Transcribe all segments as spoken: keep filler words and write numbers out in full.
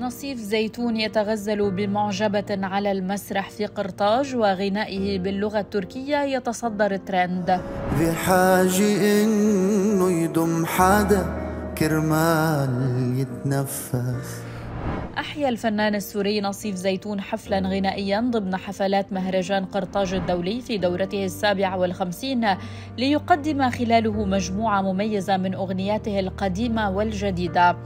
نصيف زيتون يتغزل بمعجبة على المسرح في قرطاج، وغنائه باللغة التركية يتصدر الترند. ذي حاجة إنه يدم حدا كرمال يتنفس. أحيا الفنان السوري نصيف زيتون حفلا غنائيا ضمن حفلات مهرجان قرطاج الدولي في دورته السابعة والخمسين، ليقدم خلاله مجموعة مميزة من أغنياته القديمة والجديدة.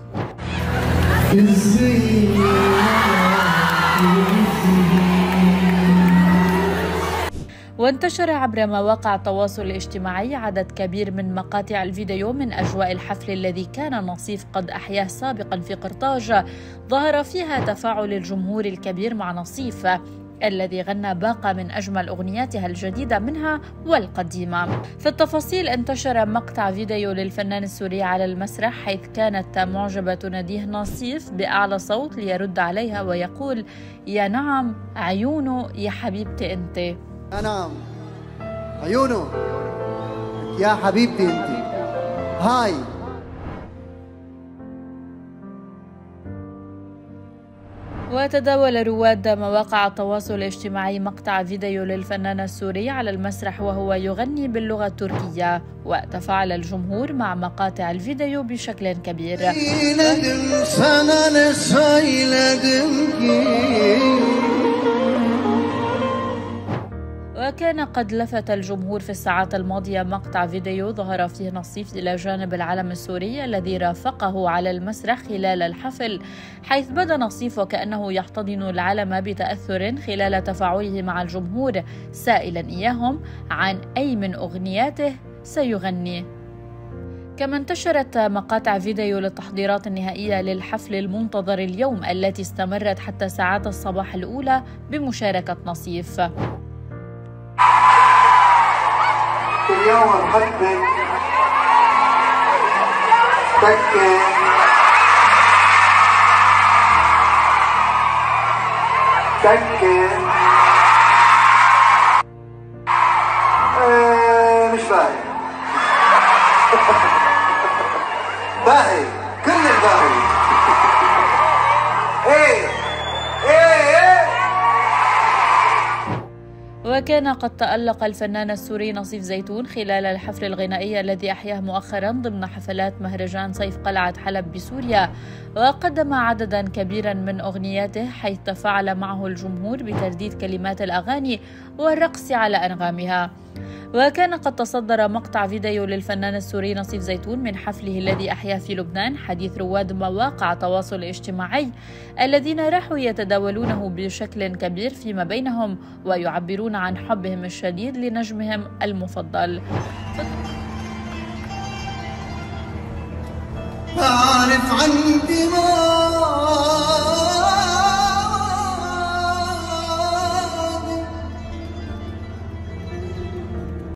وانتشر عبر مواقع التواصل الاجتماعي عدد كبير من مقاطع الفيديو من أجواء الحفل الذي كان نصيف قد أحياه سابقا في قرطاج، ظهر فيها تفاعل الجمهور الكبير مع نصيف الذي غنى باقة من أجمل أغنياتها الجديدة منها والقديمة. في التفاصيل، انتشر مقطع فيديو للفنان السوري على المسرح، حيث كانت معجبة تناديه نصيف بأعلى صوت ليرد عليها ويقول: يا نعم عيونه يا حبيبتي أنت. يا نعم عيونه يا حبيبتي أنت. هاي وتداول رواد مواقع التواصل الاجتماعي مقطع فيديو للفنان السوري على المسرح وهو يغني باللغة التركية، وتفاعل الجمهور مع مقاطع الفيديو بشكل كبير. وكان قد لفت الجمهور في الساعات الماضية مقطع فيديو ظهر فيه نصيف إلى جانب العلم السوري الذي رافقه على المسرح خلال الحفل، حيث بدا نصيف وكأنه يحتضن العلم بتأثر خلال تفاعله مع الجمهور، سائلا إياهم عن أي من أغنياته سيغني. كما انتشرت مقاطع فيديو للتحضيرات النهائية للحفل المنتظر اليوم، التي استمرت حتى ساعات الصباح الأولى بمشاركة نصيف. اليوم بحبك تكي تكي ايه مش باهي باهي كل الباهي ايه ايه ايه. وكان قد تألق الفنان السوري نصيف زيتون خلال الحفل الغنائي الذي أحياه مؤخرا ضمن حفلات مهرجان صيف قلعة حلب بسوريا، وقدم عددا كبيرا من أغنياته، حيث تفاعل معه الجمهور بترديد كلمات الأغاني والرقص على أنغامها. وكان قد تصدر مقطع فيديو للفنان السوري نصيف زيتون من حفله الذي أحياه في لبنان حديث رواد مواقع التواصل الاجتماعي، الذين راحوا يتداولونه بشكل كبير فيما بينهم ويعبرون عن حبهم الشديد لنجمهم المفضل. أعرف عن دماغ